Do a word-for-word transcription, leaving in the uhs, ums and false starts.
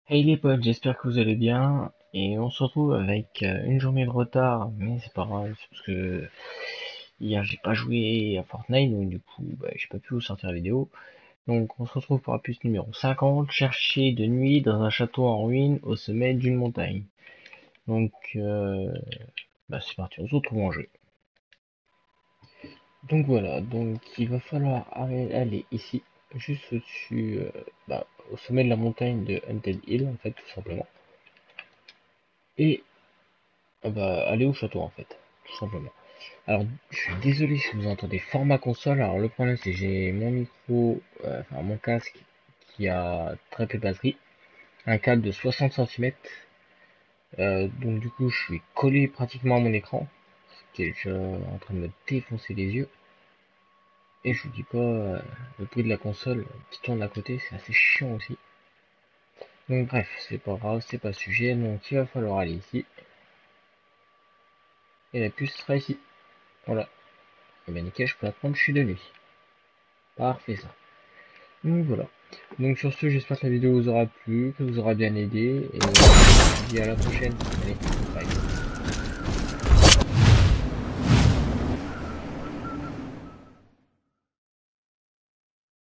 Hey les potes, j'espère que vous allez bien et on se retrouve avec euh, une journée de retard, mais c'est pas grave, c'est parce que hier j'ai pas joué à Fortnite, donc du coup bah, j'ai pas pu vous sortir la vidéo. Donc on se retrouve pour la piste numéro cinquante, chercher de nuit dans un château en ruine au sommet d'une montagne. Donc euh, bah, c'est parti, on se retrouve en jeu. Donc voilà, donc il va falloir aller ici, juste au-dessus, euh, bah, au sommet de la montagne de Hunted Hill en fait, tout simplement. Et ah bah, aller au château en fait, tout simplement. Alors, je suis désolé si vous entendez format console. Alors, le problème, c'est que j'ai mon micro, euh, enfin mon casque qui a très peu de batterie, un câble de soixante centimètres. Euh, donc, du coup, je suis collé pratiquement à mon écran, ce qui est déjà en train de me défoncer les yeux. Et je vous dis pas, euh, le bruit de la console qui tourne à côté, c'est assez chiant aussi. Donc, bref, c'est pas grave, c'est pas le sujet. Donc, il va falloir aller ici. Et la puce sera ici. Voilà. Et bien, nickel, je peux la prendre, je suis de nuit. Parfait, ça. Donc voilà. Donc sur ce, j'espère que la vidéo vous aura plu, que vous aura bien aidé, et je vous dis à la prochaine. Allez, bye.